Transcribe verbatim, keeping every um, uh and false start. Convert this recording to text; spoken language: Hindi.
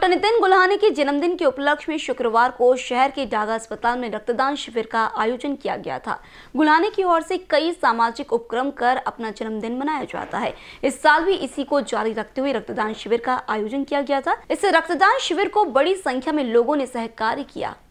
नितिन गुल्हाने के जन्मदिन के उपलक्ष्य में शुक्रवार को शहर के डागा अस्पताल में रक्तदान शिविर का आयोजन किया गया था। गुल्हाने की ओर से कई सामाजिक उपक्रम कर अपना जन्मदिन मनाया जाता है। इस साल भी इसी को जारी रखते हुए रक्तदान शिविर का आयोजन किया गया था। इस रक्तदान शिविर को बड़ी संख्या में लोगों ने सहकार्य किया।